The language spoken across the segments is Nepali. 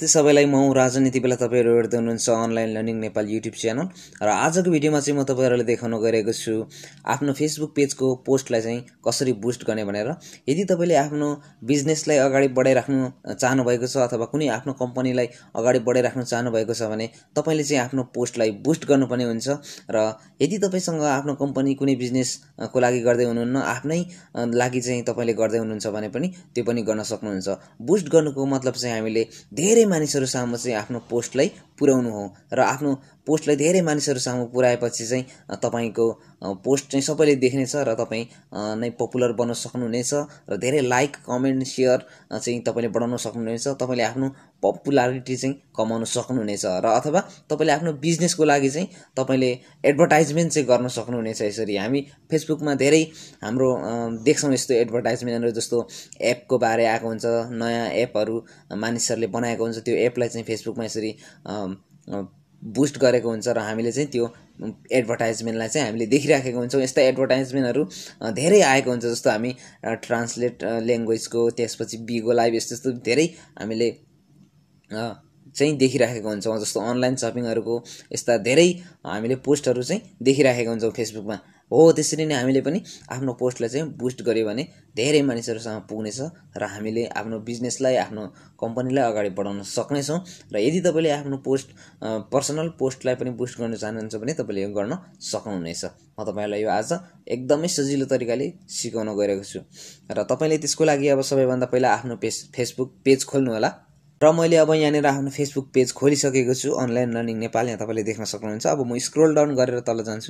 नमस्ते सबैलाई, म राजनीति बेला तपाईहरु हेर्दै हुनुहुन्छ online learning Nepal YouTube channel र आजको भिडियोमा चाहिँ म तपाईहरुलाई देखाउन गइरहेको छु आफ्नो फेसबुक पेजको पोस्टलाई चाहिँ कसरी बुस्ट गर्ने भनेर। यदि तपाईले आफ्नो बिजनेसलाई अगाडि बढाइराख्नु चाहनु भएको छ अथवा कुनै आफ्नो कम्पनीलाई अगाडि बढाइराख्नु चाहनु भएको छ भने तपाईले चाहिँ आफ्नो पोस्टलाई बुस्ट गर्नुपर्ने हुन्छ। र यदि तपाईसँग आफ्नो कम्पनी कुनै बिजनेस को लागि गर्दै हुनुहुन्न, आफ्नै लागि चाहिँ तपाईले गर्दै हुनुहुन्छ भने पनि त्यो पनि गर्न सक्नुहुन्छ। बुस्ट गर्नुको मतलब चाहिँ हामीले धेरै मानिसहरु सामु चाहिँ आफ्नो पोस्टलाई पुर्याउनु हो र आफ्नो पोस्टलाई धेरै मानिसहरु सामु पुर्याएपछि चाहिँ तपाईको पोस्ट चाहिँ सबैले देख्नेछ र तपाई नै पपुलर बन्न सक्नुहुनेछ र धेरै लाइक, कमेन्ट, शेयर चाहिँ तपाईले बढाउन सक्नुहुनेछ। तपाईले आफ्नो पपुलारिटी चाहिँ कमाउन सक्नुहुनेछ र अथवा तपाईले आफ्नो बिजनेसको लागि चाहिँ तपाईले एडभर्टाइजमेन्ट चाहिँ गर्न सक्नुहुनेछ। यसरी हामी फेसबुकमा धेरै हाम्रो देख्छौं यस्तो एडभर्टाइजमेन्टहरु, जस्तो एपको बारे आएको हुन्छ, नयाँ एपहरु मानिसहरुले बनाएको हुन्छ, त्यो एपलाई चाहिँ फेसबुकमा यसरी बुस्ट गरेको हुन्छ र हामीले चाहिँ त्यो एडभर्टाइजमेन्टलाई चाहिँ हामीले देखिराखेको हुन्छौं। यस्ता एडभर्टाइजमेन्टहरु धेरै आएको हुन्छ, जस्तो हामी ट्रान्सलेट ल्याङ्ग्वेजको, त्यसपछि बिगो लाइभ, यस्तो धेरै हामीले चाहिँ देखिराखेको हुन्छौं। जस्तो अनलाइन शपिङहरुको यस्ता धेरै हामीले पोस्टहरु चाहिँ देखिराखेको हुन्छौं फेसबुकमा। हो त्यसरी नै हामीले पनि आफ्नो पोस्टलाई चाहिँ बुस्ट गर्यो भने धेरै मानिसहरुसँग पुग्नेछ र हामीले आफ्नो बिजनेसलाई, आफ्नो कम्पनीलाई अगाडि बढाउन सक्नेछौं। र यदि तपाईले आफ्नो पोस्ट पर्सनल पोस्टलाई पनि बुस्ट गर्न चाहनुहुन्छ भने तपाईले यो गर्न सक्नुहुनेछ। म तपाईहरुलाई यो आज एकदमै सजिलो तरिकाले सिकाउन गइरहेको छु र तपाईले त्यसको लागि अब सबैभन्दा पहिला आफ्नो फेसबुक पेज खोल्नु होला। र मैले अब यहाँनिर आफ्नो फेसबुक पेज खोलिसकेको छु, अनलाइन लर्निङ नेपाल, यहाँ तपाईले देख्न सक्नुहुन्छ। अब म स्क्रोल डाउन गरेर तल जान्छु।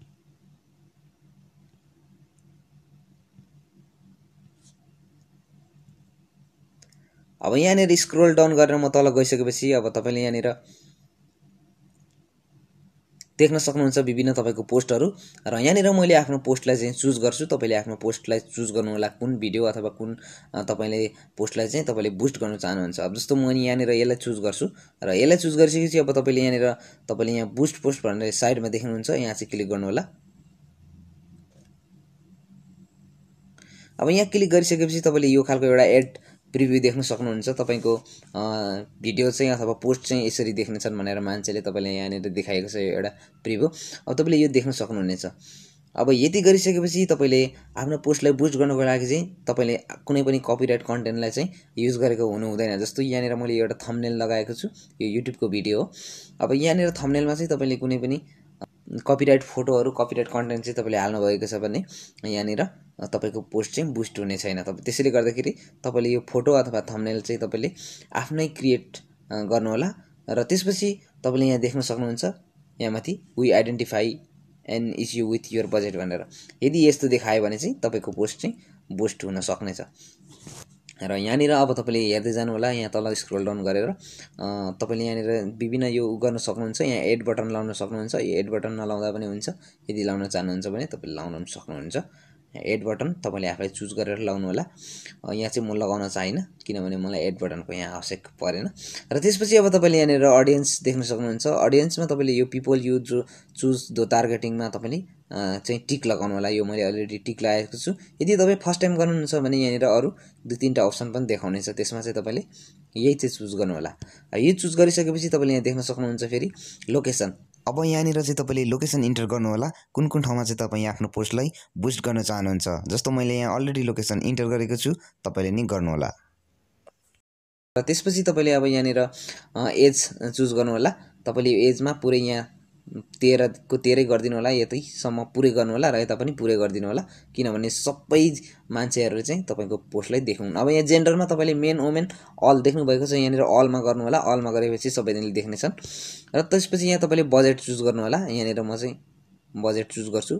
अब यहाँनिर स्क्रोल डाउन गरेर म तल गइसकेपछि अब तपाईले यहाँनिर देख्न सक्नुहुन्छ विभिन्न तपाईको पोस्टहरु र यहाँनिर मैले आफ्नो पोस्टलाई चाहिँ चुज गर्छु। तपाईले आफ्नो पोस्टलाई चुज गर्नु होला, कुन भिडियो अथवा कुन तपाईले पोस्टलाई चाहिँ तपाईले बुस्ट गर्न चाहनुहुन्छ। अब जस्तो म यहाँनिर यसलाई चुज गर्छु र यसलाई चुज गरिसकेपछि अब तपाईले यहाँनिर तपाईले यहाँ बुस्ट पोस्ट भनेर साइडमा देख्नुहुन्छ, यहाँ चाहिँ क्लिक गर्नु होला। अब यहाँ क्लिक गरिसकेपछि तपाईले यो खालको एउटा एड प्रिभ्यू देख्न सक्नुहुन्छ। तपाईको भिडियो चाहिँ अथवा पोस्ट चाहिँ यसरी देख्नेछन् भनेर मान्छेले तपाईले यहाँनिर देखाएको छ एउटा प्रिभ्यू। अब तपाईले यो देख्न सक्नुहुनेछ। अब यति गरिसकेपछि तपाईले आफ्नो पोस्टलाई बुस्ट गर्नको लागि चाहिँ तपाईले कुनै पनि कपिराइट कन्टेन्टलाई चाहिँ युज गरेको हुनु हुँदैन। जस्तो यहाँनिर मैले एउटा थम्बनेल लगाएको छु, यो युट्युबको भिडियो हो। अब यहाँनिर थम्बनेलमा चाहिँ तपाईले कुनै पनि कपिराइट फोटोहरु, कपिराइट कन्टेन्ट चाहिँ तपाईले हाल्नु भएको छ भने यहाँनिर तपाईको पोस्ट चाहिँ बुस्ट हुने छैन। त्यसैले गर्दाखेरि तपाईले यो फोटो अथवा थम्बनेल चाहिँ तपाईले आफ्नै क्रिएट गर्नु होला र त्यसपछि तपाईले यहाँ देख्न सक्नुहुन्छ, यहाँ माथि we identify an issue with your budget भनेर। यदि यस्तो देखायो भने चाहिँ तपाईको पोस्ट चाहिँ बुस्ट हुन सक्नेछ। र यहाँनिर अब तपाईले हेर्दै जानु होला, यहाँ तल स्क्रोल डाउन गरेर तपाईले यहाँनिर विभिन्न यो गर्न सक्नुहुन्छ। यहाँ एड बटन लाउन सक्नुहुन्छ, यो एड बटन नलाउँदा पनि हुन्छ। यदि लाउन चाहनुहुन्छ भने तपाईले लाउन पनि सक्नुहुन्छ। एड बटन तपाईले आफैले चुज गरेर लाउनु होला। यहाँ चाहिँ म लगाउन चाहिन किनभने मलाई एड बटनको यहाँ आवश्यक परेन। र त्यसपछि अब तपाईले यहाँनिर ऑडियन्स देख्न सक्नुहुन्छ। ऑडियन्समा तपाईले यो पिपल यु जो चुज दो टार्गेटिङमा तपाईले चाहिँ टिक लगाउनु होला। यो मैले अलरेडी टिक लगाएको छु। यदि तपाई फर्स्ट टाइम गर्नुहुन्छ भने यहाँनिर अरु 2-3टा अप्सन पनि देखाउनेछ, त्यसमा चाहिँ तपाईले यही चाहिँ चुज गर्नु होला। यो चुज गरिसकेपछि तपाईले यहाँ देख्न सक्नुहुन्छ फेरि लोकेसन। अब यहाँनिर चाहिँ तपाईले लोकेसन इन्टर गर्नु होला, कुन ठाउँमा चाहिँ तपाई आफ्नो पोस्टलाई बुस्ट गर्न चाहनुहुन्छ। जस्तो मैले यहाँ अलरेडी लोकेसन इन्टर गरेको छु, तपाईले नि गर्नु होला। र त्यसपछि तपाईले अब यहाँनिर एज चुज गर्नु होला। तपाईले यो एजमा पुरै यहाँ 13 को 13 गर्दिनु होला, यतैसम्म पुरै गर्नु होला र यता पनि पुरै गर्दिनु होला किनभने सबै मान्छेहरुले चाहिँ तपाईको पोस्टलाई देख्नुन्। अब यहाँ जेन्डरमा तपाईले मेन, वुमेन, अल देख्नु भएको छ, यहाँनिर अलमा गर्नु होला। अलमा गरेपछि सबैजनाले देख्नेछन्। र त्यसपछि यहाँ तपाईले बजेट चुज गर्नु होला। यहाँनिर म चाहिँ बजेट चुज गर्छु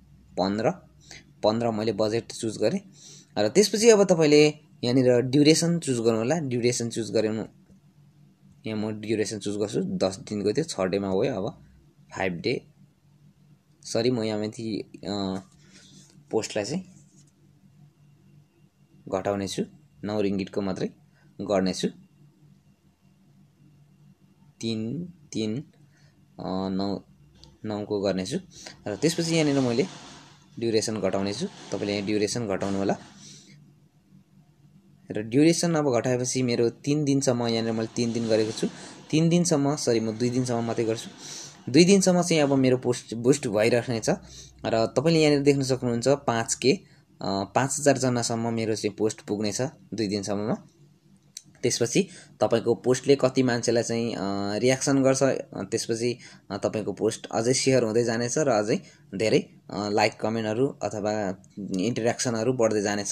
15 मैले बजेट चुज गरे। र त्यसपछि अब तपाईले यहाँनिर ड्युरेसन चुज गर्नु होला। ड्युरेसन चुज गर्नु, यहाँ म ड्युरेसन चुज गर्छु 10 दिनको थियो, 6 डेमा गयो। अब 5 डे, सरी म यहाँ माथि पोस्टलाई चाहिँ घटाउने छु, 9 रिङ्गिटको मात्रै गर्ने छु। 3-3-9 को गर्ने छु। र त्यसपछि यहाँनिर मैले ड्युरेसन घटाउने छु। तपाईले यहाँ ड्युरेसन घटाउनु होला। र ड्युरेसन अब घटाएपछि मेरो 3 दिनसम्म यहाँनिर मैले 3 दिन गरेको छु। 3 दिनसम्म सरी म 2 दिनसम्म मात्रै गर्छु। 2 दिनसम्म चाहिँ अब मेरो पोस्ट बुस्ट भइराख्नेछ र तपाईँले यहाँनिर देख्न सक्नुहुन्छ 5K 5000 जनासम्म मेरो चाहिँ पोस्ट पुग्नेछ 2 दिनसम्ममा। त्यसपछि तपाईको पोस्टले कति मान्छेलाई चाहिँ रियाक्सन गर्छ, त्यसपछि तपाईको पोस्ट अझै सेयर हुँदै जानेछ र अझै धेरै लाइक कमेन्टहरू अथवा इन्टरेक्सनहरू बढ्दै जानेछ।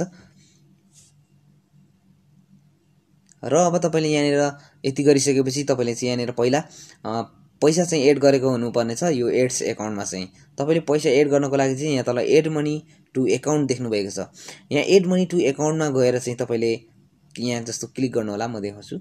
र अब तपाईले यहाँनिर यति गरिसकेपछि तपाईले चाहिँ यहाँनिर पहिला पैसा चाहिँ एड गरेको हुनुपर्ने छ। यो एड्स एकाउन्टमा चाहिँ तपाईले पैसा एड गर्नको लागि चाहिँ यहाँ तल एड मनी टु एकाउन्ट देख्नु भएको छ। यहाँ एड मनी टु एकाउन्टमा गएर चाहिँ तपाईले यहाँ जस्तो क्लिक गर्नु होला, म देखाउँछु।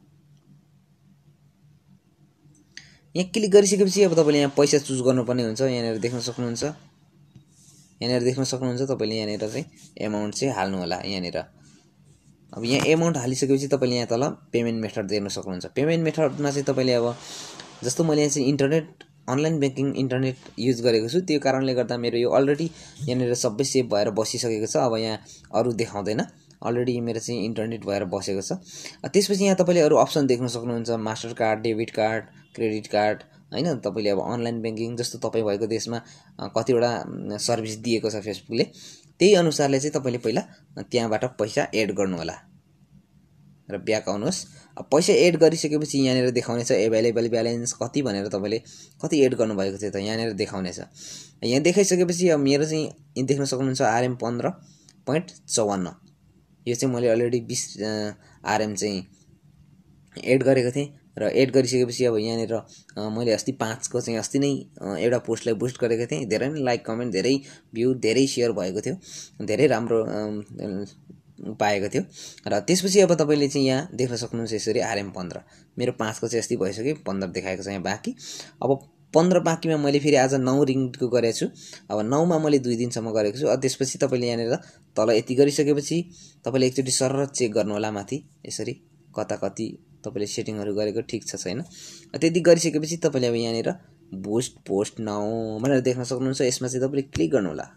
यहाँ क्लिक गरिसकेपछि अब तपाईले यहाँ पैसा चुज गर्नुपर्ने हुन्छ। यहाँनिर देख्न सक्नुहुन्छ, यहाँनिर देख्न सक्नुहुन्छ तपाईले यहाँनिर चाहिँ एमाउन्ट चाहिँ हाल्नु होला। यहाँनिर अब यहाँ एमाउन्ट हालिसकेपछि तपाईले यहाँ तल पेमेन्ट मेथड देख्न सक्नुहुन्छ। पेमेन्ट मेथडमा चाहिँ तपाईले अब जस्तो मैले यहाँ चाहिँ internet online banking internet use गरेको छु, त्यो कारणले गर्दा मेरो यो अलरेडी यहाँनिर सबै सेभ भएर बसिसकेको छ। अब यहाँ अरू देखाउँदैन, अलरेडी मेरो चाहिँ इन्टरनेट भएर बसेको छ। त्यसपछि यहाँ तपाईले अरू अप्सन देख्न सक्नुहुन्छ, Mastercard, debit card, credit card हैन। तपाईले अब अनलाइन ब्याङ्किङ जस्तो तपाईँ भएको देशमा कतिवटा सर्भिस दिएको छ फेसबुकले, त्यही अनुसारले चाहिँ तपाईले पहिला त्यहाँबाट पैसा एड गर्नु होला र ब्याक आउनुहोस्। अब पैसा एड गरिसकेपछि यहाँनिर देखाउने छ एभाइलेबल ब्यालेन्स कति भनेर तपाईले कति एड गर्नुभएको थियो त यहाँनिर देखाउने छ। यहाँ देखाइसकेपछि अब मेरो चाहिँ देख्न सक्नुहुन्छ RM 15.54, यो चाहिँ मैले अलरेडी 20 RM चाहिँ एड गरेको थिएँ र एड गरिसकेपछि अब यहाँनिर मैले अस्ति 5 को चाहिँ अस्ति नै एउटा पोस्टलाई बुस्ट गरेको थिएँ। धेरै नै लाइक कमेन्ट, धेरै भ्यू, धेरै शेयर भएको थियो, धेरै राम्रो पाएको थियो। र त्यसपछि अब तपाईले चाहिँ यहाँ देख्न सक्नुहुन्छ यसरी RM 15 मेरो 5 को चाहिँ अस्ति भइसक्यो, 15 देखाएको छ यहाँ बाँकी। अब 15 बाँकीमा मैले फेरि आज 9 रिङको गरेको छु। अब 9 मा मैले 2 दिनसम्म गरेको छु। त्यसपछि तपाईले यहाँनिर तल यति गरिसकेपछि तपाईले एकचोटि सरर चेक गर्नु होला माथि यसरी कता कति तपाईले सेटिङहरु गरेको ठीक छ छैन। त्यति गरिसकेपछि तपाईले अब यहाँनिर बुस्ट पोस्ट नाउ भनेर देख्न सक्नुहुन्छ। यसमा चाहिँ तपाईले क्लिक गर्नु होला।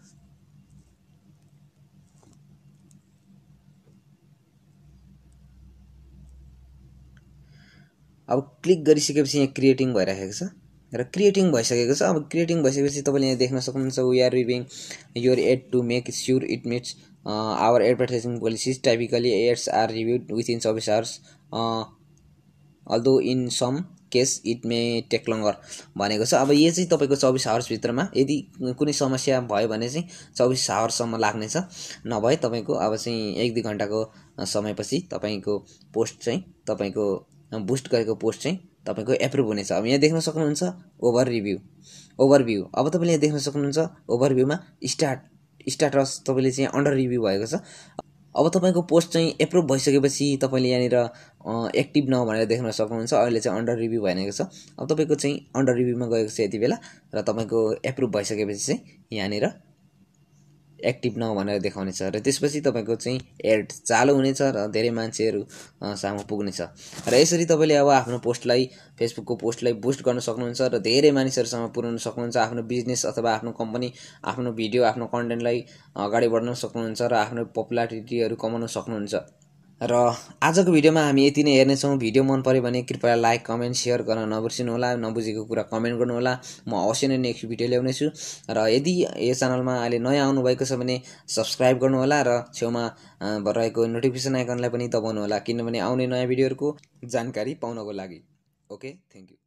अब क्लिक गरिसकेपछि यहाँ क्रिएटिङ भइराखेको छ र क्रिएटिङ भइसकेको छ। अब क्रिएटिङ भइसकेपछि तपाईले यहाँ देख्न सक्नुहुन्छ we are reviewing your ad to make sure it meets our advertising policies typically ads are reviewed within 24 hours although in some case it may take longer भनेको छ। अब यो चाहिँ तपाईको 24 आवर्स भित्रमा यदि कुनै समस्या भयो भने चाहिँ 24 आवर्ससम्म लाग्नेछ, नभए तपाईको अब चाहिँ 1-2 घण्टाको समयपछि तपाईको पोस्ट चाहिँ तपाईको बुस्ट गरेको पोस्ट चाहिँ तपाईको एप्रुभ हुनेछ। अब यहाँ देख्न सक्नुहुन्छ ओभरभ्यू। अब तपाईले यहाँ देख्न सक्नुहुन्छ ओभरभ्यूमा स्टाटस तपाईले चाहिँ अन्डर रिभ्यू भएको छ। अब तपाईको पोस्ट चाहिँ एप्रुभ भइसकेपछि तपाईले यहाँनिर एक्टिभ नाउ भनेर देख्न सक्नुहुन्छ। अहिले चाहिँ अन्डर रिभ्यू भनेको छ। अब तपाईको चाहिँ अन्डर रिभ्यूमा गएको छ यति बेला र तपाईको एप्रुभ भइसकेपछि चाहिँ यहाँनिर एक्टिभ नाउ भनेर देखाउनेछ र त्यसपछि तपाईको चाहिँ एड चालु हुनेछ र धेरै मान्छेहरु सामु पुग्नेछ। र यसरी तपाईले अब आफ्नो पोस्टलाई फेसबुकको पोस्टलाई बुस्ट गर्न सक्नुहुन्छ र धेरै मानिसहरुसम्म पुर्याउन सक्नुहुन्छ। आफ्नो बिजनेस अथवा आफ्नो कम्पनी, आफ्नो भिडियो, आफ्नो कन्टेन्टलाई अगाडि बढाउन सक्नुहुन्छ र आफ्नो पपुलारिटीहरु कमाउन सक्नुहुन्छ। र आजको भिडियोमा हामी यति नै हेर्नेछौं। भिडियो मन पर्यो भने कृपया लाइक कमेन्ट शेयर गर्न नबिर्सिनु होला। नबुझेको कुरा कमेन्ट गर्नु होला। म अवश्य नै नेक्स्ट भिडियो ल्याउने छु। र यदि यो च्यानलमा अहिले नयाँ आउनु भएको छ भने सब्स्क्राइब गर्नु होला र छेउमा रहेको नोटिफिकेसन आइकनलाई पनि दबाउनु होला, किनभने आउने नयाँ भिडियोहरुको जानकारी पाउनको लागि। Okay, thank you.